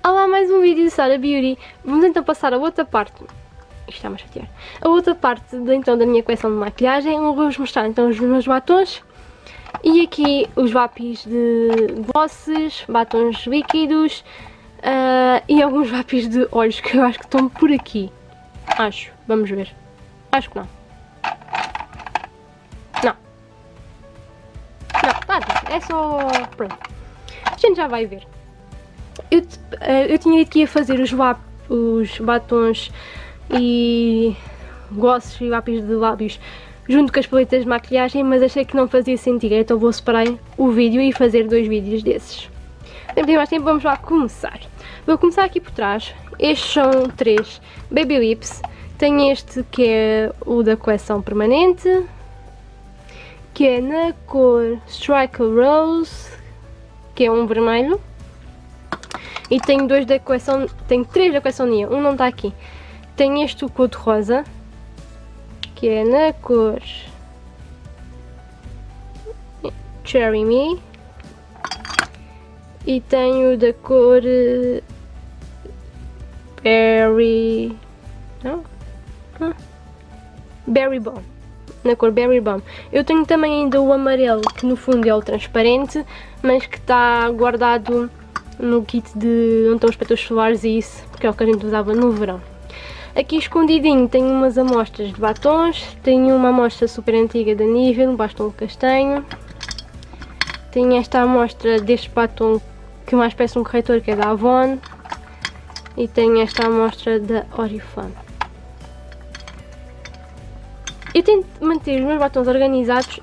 Olá, mais um vídeo de Sara Beauty. Vamos então passar a outra parte. Isto está-me a chatear. A outra parte então da minha coleção de maquilhagem. Vou-vos mostrar então os meus batons. E aqui os lápis de glosses, batons líquidos e alguns lápis de olhos que eu acho que estão por aqui. Acho. Vamos ver. Acho que não. Não. Não, tá. É só... Pronto. A gente já vai ver. Eu tinha dito que ia fazer os batons e glosses e lápis de lábios junto com as paletas de maquilhagem, mas achei que não fazia sentido, então vou separar o vídeo e fazer 2 vídeos desses. Sem perder mais tempo, vamos lá começar. Vou começar aqui por trás. Estes são 3 Baby Lips. Tenho este que é o da coleção permanente, que é na cor Striker Rose, que é um vermelho. E tenho 2 da coleção, tenho 3 da coleção Nia, um não está aqui. Tenho este cor de rosa, que é na cor Cherry Me. E tenho da cor Berry... não? Berry Bomb. Na cor Berry Bomb. Eu tenho também ainda o amarelo, que no fundo é o transparente, mas que está guardado no kit de onde estão os protetores solares e isso, porque é o que a gente usava no verão. Aqui escondidinho tenho umas amostras de batons, tenho uma amostra super antiga da Nivea, um batom castanho. Tenho esta amostra deste batom que mais parece um corretor, que é da Avon. E tenho esta amostra da Oriflame. Eu tento manter os meus batons organizados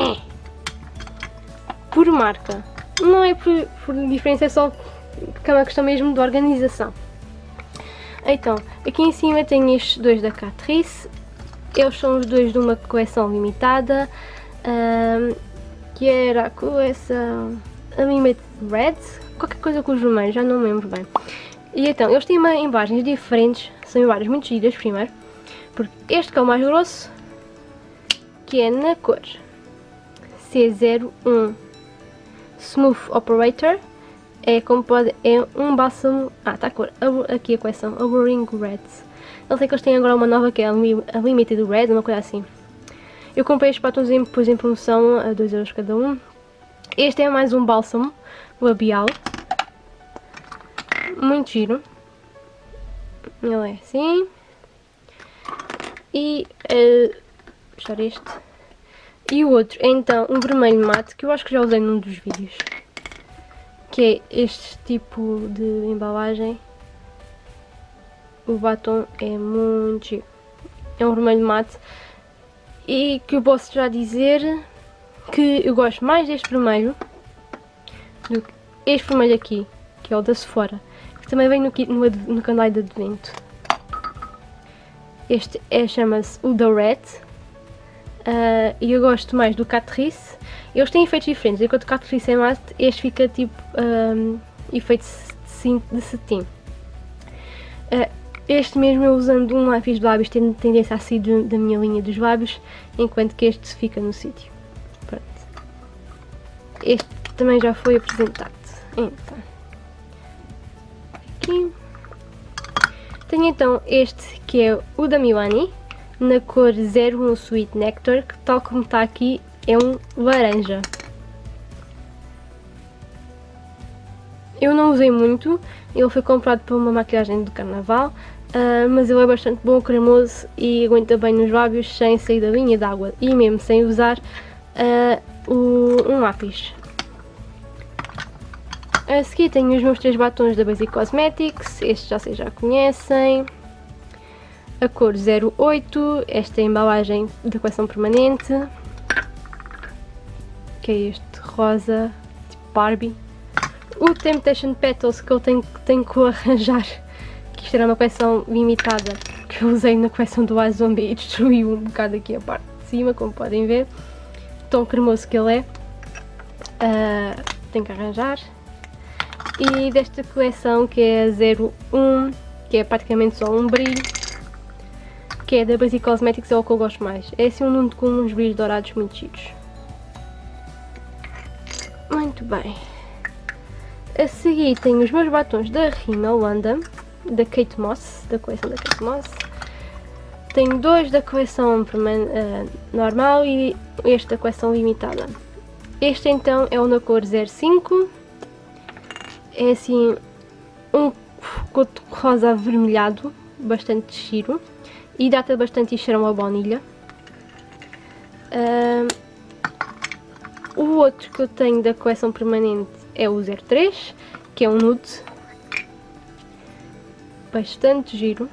por marca. Não é por diferença, é só porque é uma questão mesmo de organização. Então, aqui em cima tenho estes 2 da Catrice. Eles são os 2 de uma coleção limitada, que era a coleção Limited Red, qualquer coisa com os vermelhos, já não me lembro bem. E então, eles têm embalagens diferentes, são embalagens muito giras primeiro, porque este que é o mais grosso, que é na cor C01 Smooth Operator, é como pode, é um bálsamo, está a cor, aqui a coleção, a Ring Red. Eu sei que eles têm agora uma nova que é a Limited Red, uma coisa assim. Eu comprei estes batons depois em promoção a 2€ cada um. Este é mais um bálsamo labial, muito giro. Ele é assim. E, puxar este. E o outro é então um vermelho mate, que eu acho que já usei num dos vídeos. Que é este tipo de embalagem. O batom é muito giro. É um vermelho mate. E que eu posso já dizer que eu gosto mais deste vermelho do que este vermelho aqui, que é o da Sephora, que também vem no calendário de advento. Este chama-se o da Red. E eu gosto mais do Catrice. Eles têm efeitos diferentes, enquanto o Catrice é mate, este fica tipo efeito de cetim. Este mesmo eu usando um lápis de lábios tem tendência a sair da minha linha dos lábios, enquanto que este fica no sítio. Pronto. Este também já foi apresentado. Então, aqui. Tenho então este que é o da Milani, na cor 01 Sweet Nectar, que tal como está aqui é um laranja. Eu não usei muito, ele foi comprado para uma maquilhagem do carnaval, mas ele é bastante bom, cremoso e aguenta bem nos lábios sem sair da linha d'água e mesmo sem usar um lápis. A seguir tenho os meus 3 batons da Basic Cosmetics, estes vocês já conhecem. A cor 08, esta é a embalagem da coleção permanente, que é este rosa, tipo Barbie. O Temptation Petals, que eu tenho que arranjar, que isto era uma coleção limitada, que eu usei na coleção do iZombie e destruiu um bocado aqui a parte de cima, como podem ver. Tão cremoso que ele é. Tenho que arranjar. E desta coleção, que é a 01, que é praticamente só um brilho, que é da Basic Cosmetics, é o que eu gosto mais. É assim um nude com uns brilhos dourados muito giros. Muito bem. A seguir tenho os meus batons da Rimmel Wanda, da Kate Moss, da coleção da Kate Moss. Tenho dois da coleção normal e este da coleção limitada. Este então é o na cor 05. É assim um coto rosa avermelhado, bastante giro. E dá-te bastante cheirão a baunilha. O outro que eu tenho da coleção permanente é o 03, que é um nude. Bastante giro.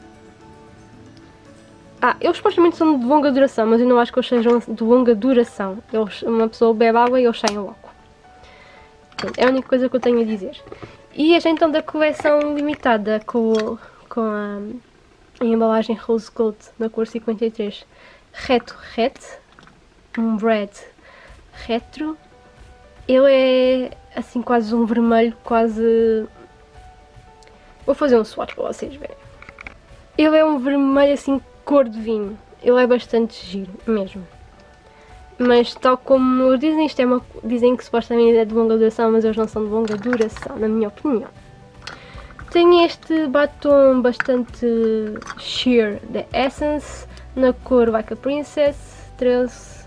Eles supostamente são de longa duração, mas eu não acho que eles sejam de longa duração. Uma pessoa bebe água e eles saem logo. Pronto, é a única coisa que eu tenho a dizer. E este então da coleção limitada com a embalagem Rose Gold na cor 53. Retro Red. Um red retro. Ele é assim quase um vermelho, quase... Vou fazer um swatch para vocês verem. Ele é um vermelho assim cor de vinho. Ele é bastante giro mesmo. Mas tal como dizem, dizem que supostamente é de longa duração, mas eles não são de longa duração, na minha opinião. Tenho este batom bastante sheer da Essence, na cor Like a Princess, 13.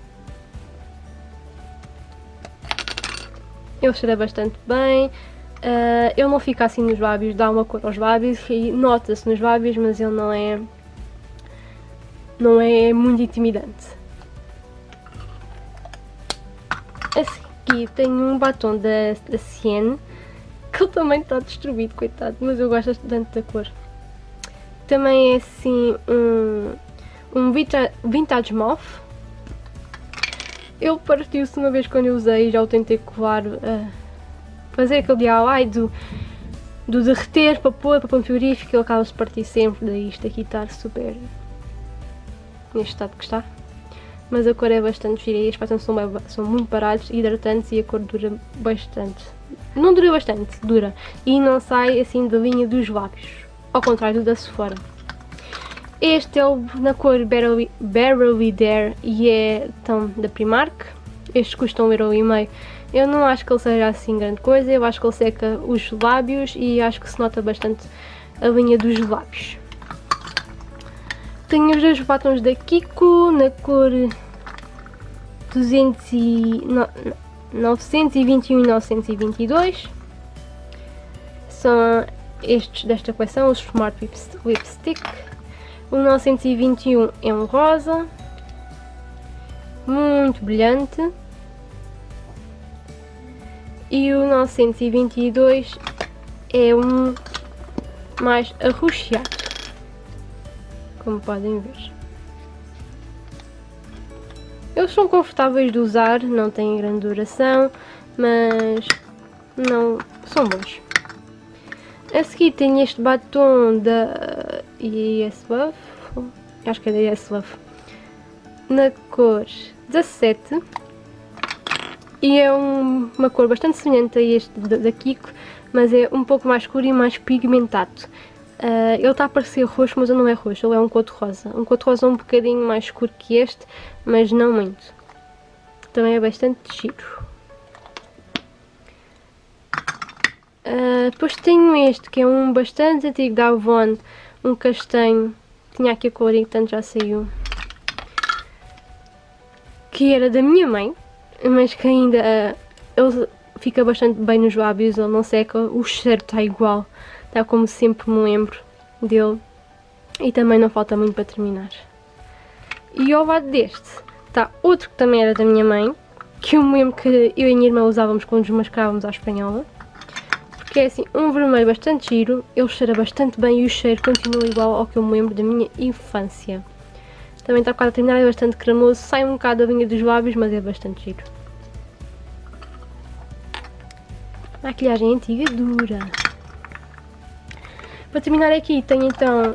Ele cheira bastante bem. Ele não fica assim nos lábios, dá uma cor aos lábios e nota-se nos lábios, mas ele não é muito intimidante. A seguir tenho um batom da Sienne, que ele também está destruído, coitado, mas eu gosto bastante da cor. Também é assim um Vintage Mauve. Ele partiu-se uma vez quando eu usei, já o tentei colar, fazer aquele DIY do derreter para pôr no frigorífico, ele acaba-se de partir sempre, daí isto aqui está super neste estado que está. Mas a cor é bastante gira e as patentes são muito baratos, hidratantes e a cor dura bastante. Não dura bastante, dura. E não sai assim da linha dos lábios, ao contrário do da Sephora. Este é na cor Barely There e é então da Primark. Estes custam 1,5€. Eu não acho que ele seja assim grande coisa, eu acho que ele seca os lábios e acho que se nota bastante a linha dos lábios. Tenho os dois batons da Kiko na cor 921 e 922. São estes desta coleção, os Smart Lipstick. O 921 é um rosa, muito brilhante. E o 922 é um mais arroxeado, como podem ver. Eles são confortáveis de usar, não têm grande duração, mas não são bons. A seguir tenho este batom da Yes Love, acho que é da Yes Love, na cor 17. E é uma cor bastante semelhante a este da Kiko, mas é um pouco mais escuro e mais pigmentado. Ele está a parecer roxo, mas ele não é roxo, ele é um coto rosa. Um coto rosa um bocadinho mais escuro que este, mas não muito. Também é bastante giro. Depois tenho este, que é um bastante antigo da Avon, um castanho. Tinha aqui a cor e portanto já saiu. Que era da minha mãe, mas que ainda ele fica bastante bem nos lábios, ele não seca, o cheiro está igual, está como sempre me lembro dele e também não falta muito para terminar. E ao lado deste está outro que também era da minha mãe, que eu me lembro que eu e a minha irmã usávamos quando nos mascarávamos à espanhola, porque é assim um vermelho bastante giro, ele cheira bastante bem e o cheiro continua igual ao que eu me lembro da minha infância. Também está quase a terminar, é bastante cremoso, sai um bocado da linha dos lábios, mas é bastante giro. Maquilhagem antiga dura. Para terminar aqui tenho então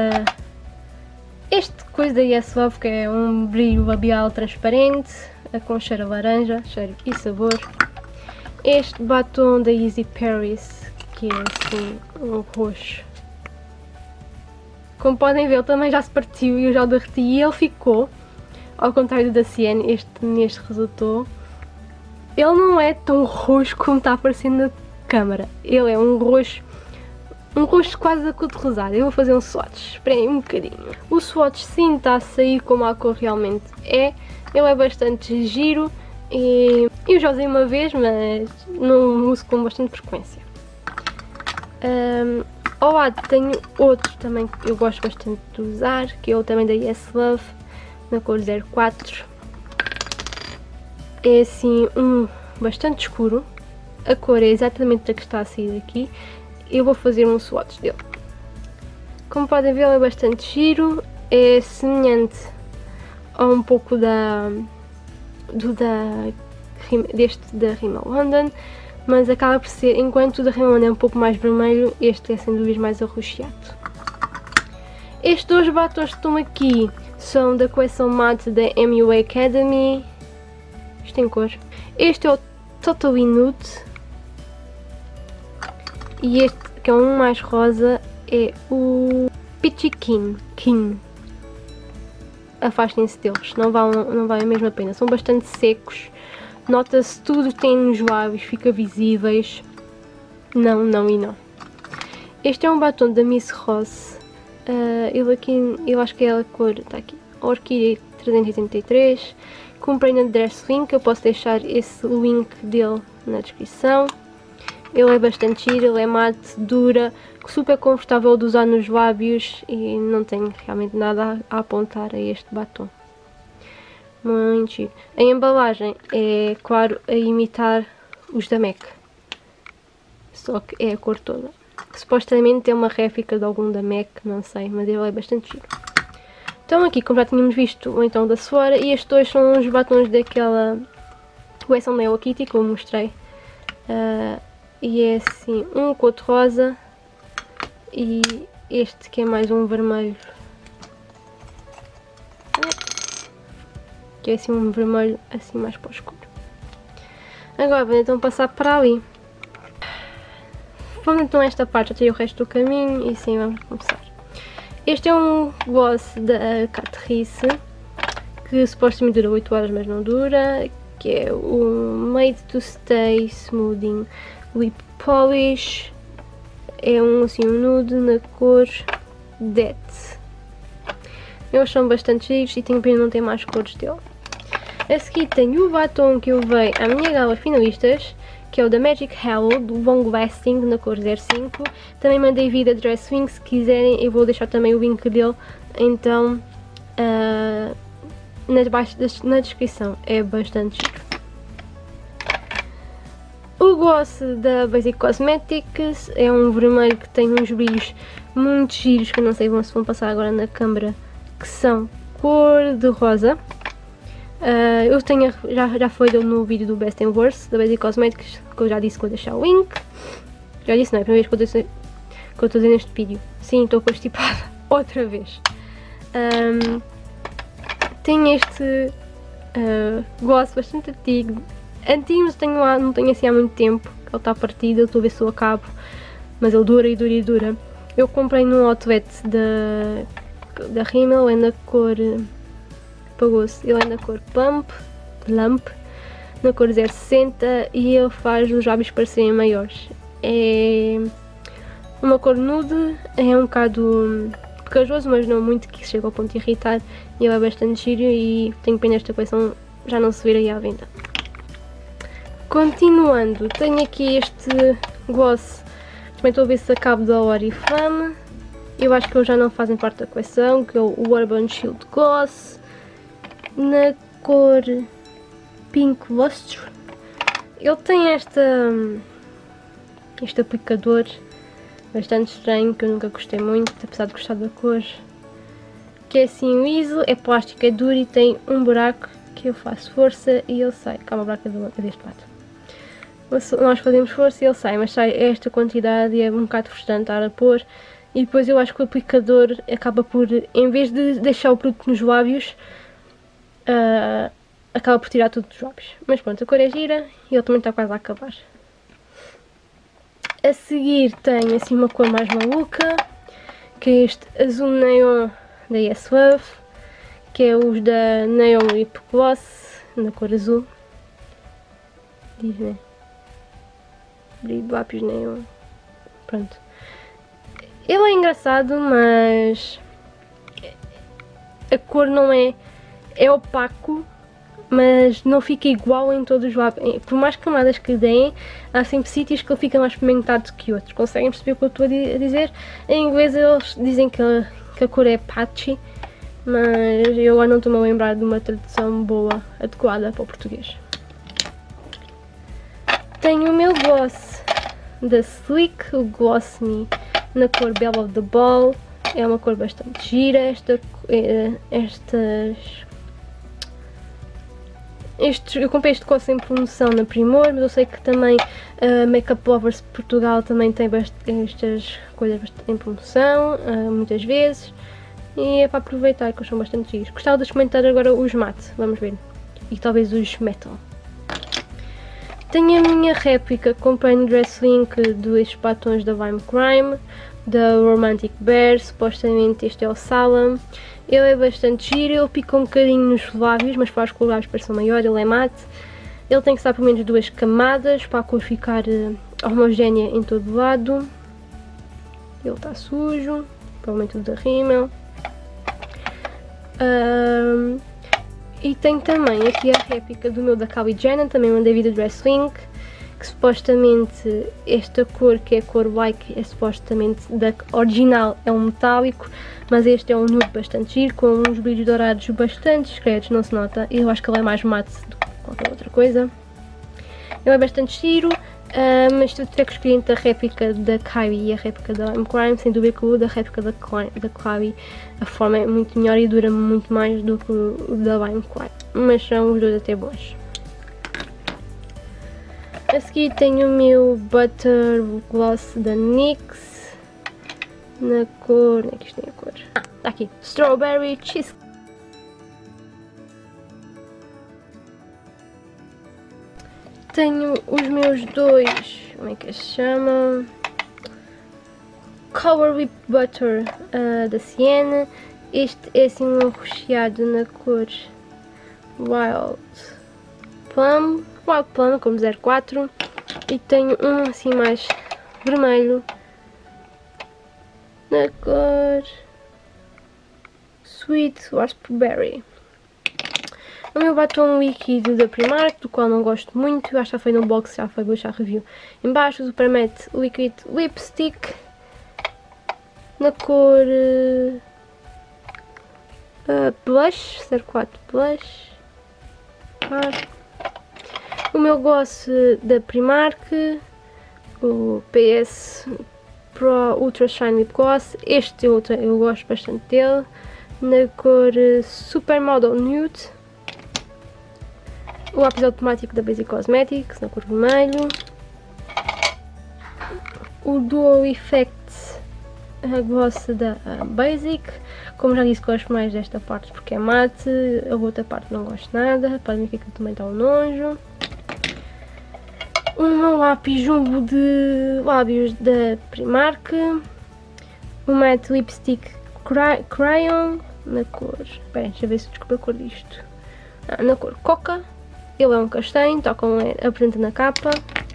este coisa da Yes Love, que é um brilho labial transparente, com cheiro a laranja, cheiro e sabor. Este batom da Easy Paris, que é assim um roxo. Como podem ver, ele também já se partiu e eu já o derreti e ele ficou, ao contrário do da Sienne, neste resultou. Ele não é tão roxo como está aparecendo câmara. Ele é um roxo quase a cor de rosado. Eu vou fazer um swatch, esperem um bocadinho. O swatch sim está a sair como a cor realmente é. Ele é bastante giro e eu já usei uma vez, mas não uso com bastante frequência. Ao lado tenho outro também que eu gosto bastante de usar, que é o também da Yes Love, na cor 04. É assim bastante escuro, a cor é exatamente a que está a sair daqui. Eu vou fazer um swatch dele. Como podem ver, ele é bastante giro, é semelhante a um pouco deste da Rimmel London, mas acaba por ser, enquanto o da Rimmel London é um pouco mais vermelho, este é sem dúvida mais arroxeado. Estes dois batons que estão aqui são da coleção mate da MUA Academy. Isto tem cor. Este é o Totally Nude. E este, que é um mais rosa, é o Peachy Keen. Afastem-se deles, não vale a mesma pena. São bastante secos. Nota-se tudo que tem nos lábios, fica visíveis. Não e não. Este é um batom da Miss Rose. Ele aqui, eu acho que é a cor, está aqui, Orquídea 383. Comprei na Dress Link, eu posso deixar esse link dele na descrição. Ele é bastante giro, ele é mate, dura, super confortável de usar nos lábios e não tenho realmente nada a apontar a este batom. Muito giro. A embalagem é, claro, a imitar os da MAC, só que é a cor toda. Supostamente é uma réplica de algum da MAC, não sei, mas ele é bastante giro. Então aqui, como já tínhamos visto, o então da Sephora, e estes dois são os batons daquela coleção da Hello Kitty, como mostrei. E é assim, um cor-de-rosa e este que é mais um vermelho. Que é assim um vermelho assim mais para o escuro. Agora vamos então passar para ali. Vamos então a esta parte, já tenho o resto do caminho e sim, vamos começar. Este é um gloss da Catrice, que supostamente dura 8 horas mas não dura, que é o Made to Stay Smoothing Lip Polish. É assim, um nude na cor Death. Eles são bastante giros e tenho pena não ter mais cores dele. A seguir tenho o batom que eu levei à minha gala finalistas, que é o da Magic Halo, do Long Lasting, na cor 05. Também mandei vir da Dress Wing, se quiserem eu vou deixar também o link dele, então na descrição, é bastante giro. O gloss da Basic Cosmetics é um vermelho que tem uns brilhos muito giros, que eu não sei se vão passar agora na câmera, que são cor de rosa. Eu tenho, já foi no vídeo do Best and Worst da Basic Cosmetics, que eu já disse que vou deixar o link. Já disse, não é a primeira vez que eu estou a neste vídeo. Sim, estou constipada outra vez. Tenho este gloss bastante antigo, mas não tenho assim há muito tempo. Ele está partido, eu estou a ver se eu acabo, mas ele dura e dura e dura. Eu comprei num outlet da Rimmel, é na cor... Apagou-se. Ele é na cor Plump, na cor 060 e ele faz os lábios parecerem maiores. É uma cor nude, é um bocado pegajoso, mas não muito que chega ao ponto de irritar. E ele é bastante giro e tenho pena esta coleção já não se vir aí à venda. Continuando, tenho aqui este gloss, também estou a ver se acabo da Oriflame. Eu acho que eles já não fazem parte da coleção, que é o Urban Shield Gloss, na cor Pink Lustre. Ele tem este aplicador bastante estranho, que eu nunca gostei muito, apesar de gostar da cor, que é assim liso, é plástico, é duro e tem um buraco que eu faço força e ele sai. Calma, o buraco é deste lado. Nós fazemos força e ele sai, mas sai esta quantidade e é um bocado frustrante estar a pôr. E depois eu acho que o aplicador acaba por, em vez de deixar o produto nos lábios, acaba por tirar tudo dos lábios. Mas pronto, a cor é gira e ele também está quase a acabar. A seguir tenho assim uma cor mais maluca, que é este azul neon da Yes Love, que é os da Neon Lip Gloss, na cor azul. Diz, né? brilho de lápis nenhum. Pronto. Ele é engraçado, mas a cor não é... é opaco, mas não fica igual em todos os lápis. Por mais camadas que deem, há sempre sítios que ele fica mais pigmentado que outros. Conseguem perceber o que eu estou a dizer? Em inglês eles dizem que a cor é patchy, mas eu agora não estou-me a lembrar de uma tradução boa, adequada para o português. Tenho o meu gloss da Sleek, o Gloss Me, na cor Belle of the Ball. É uma cor bastante gira. Eu comprei este gloss em promoção na Primor, mas eu sei que também Makeup Lovers Portugal também tem estas coisas em promoção, muitas vezes. E é para aproveitar, que eles são bastante giros. Gostava de experimentar agora os matte, vamos ver. E talvez os metal. Tenho a minha réplica, comprei no Dresslink, dos batons da Vime Crime, da Romantic Bear. Supostamente este é o Salem. Ele é bastante giro, ele pica um bocadinho nos lábios, mas faz com que os lábios pareçam maior, ele é mate. Ele tem que estar pelo menos 2 camadas para a cor ficar homogénea em todo lado. Ele está sujo, provavelmente o da Rimmel. E tenho também aqui a réplica do meu da Kylie Jenner, também mandei vir do Dresslink, que supostamente esta cor, que é a cor like, é supostamente da original, é um metálico, mas este é um nude bastante giro, com uns brilhos dourados bastante discretos, não se nota. Eu acho que ele é mais mate do que qualquer outra coisa. Ele é bastante giro, mas se eu tiver que escolher entre a réplica da Kylie e a réplica da Vime Crime, sem dúvida que o da réplica da Kylie, a forma é muito melhor e dura muito mais do que o da Vime Crime, mas são os dois até bons. A seguir tenho o meu Butter Gloss da NYX, na cor... onde é que isto tem a cor? Ah, está aqui, Strawberry Cheesecake. Tenho os meus dois, como é que se chama? Color Whip Butter da Sienna. Este é assim um recheado na cor Wild Plum, como 04. E tenho um assim mais vermelho na cor Sweet Raspberry. O meu batom líquido da Primark, do qual não gosto muito, acho que já foi no box, já foi, vou deixar review em baixo, o Super Matte Liquid Lipstick, na cor Blush, 04 Blush. O meu gloss da Primark, o PS Pro Ultra Shine Lip Gloss, este eu gosto bastante dele, na cor Supermodel Nude. O lápis automático da Basic Cosmetics, na cor vermelho. O Duo Effect Gloss da Basic. Como já disse, gosto mais desta parte porque é mate. A outra parte não gosto nada. Podem ver que aquilo também está um nojo. O meu lápis jumbo de lábios da Primark. O Matte Lipstick Crayon, na cor... Espera, deixa eu ver se desculpa a cor disto. Na cor Coca. Ele é um castanho, tal como apresenta na capa.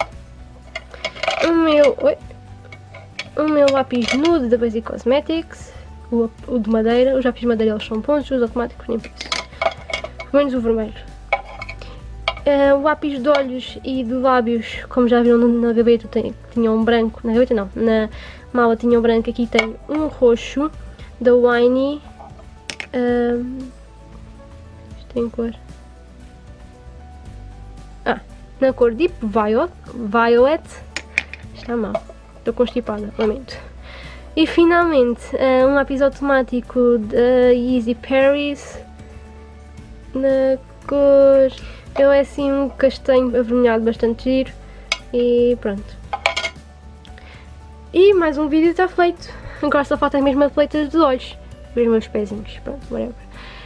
O meu lápis nude da Basic Cosmetics, o de madeira. Os lápis de madeira eles são bons, os automáticos nem por isso. Pelo menos o vermelho. O lápis de olhos e de lábios, como já viram na gaveta, tinha um branco. Na gaveta não, na mala tinha um branco. Aqui tem um roxo da Winey. Isto tem cor... na cor Deep Violet. Está mal, estou constipada, lamento. E finalmente um lápis automático da Yeezy Paris, na cor... ele é assim um castanho avermelhado bastante giro. E pronto. E mais um vídeo está feito. Agora só falta mesmo a paleta de olhos, os meus pezinhos, pronto, whatever.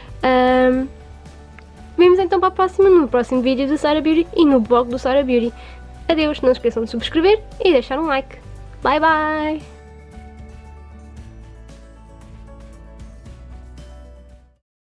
Vemos então para a próxima, no próximo vídeo do Sara Beauty e no blog do Sara Beauty. Adeus, não se esqueçam de subscrever e deixar um like. Bye bye!